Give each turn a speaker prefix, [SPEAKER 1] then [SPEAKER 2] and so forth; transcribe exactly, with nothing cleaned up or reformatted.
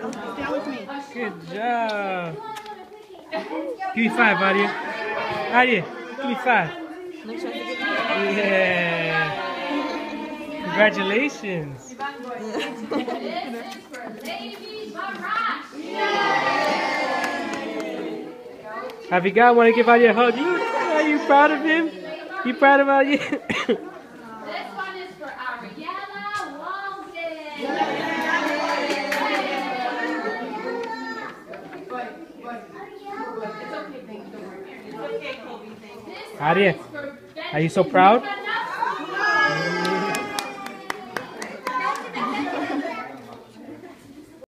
[SPEAKER 1] Stand with me.
[SPEAKER 2] Good job. Give me five, Aryeh. Aryeh, give me five. Yeah. Congratulations. Abigail, want to give Aryeh a hug? Look, are you proud of him? You proud of Aryeh?
[SPEAKER 3] This one is for Ariella Walden.
[SPEAKER 2] Aryeh, are you so proud?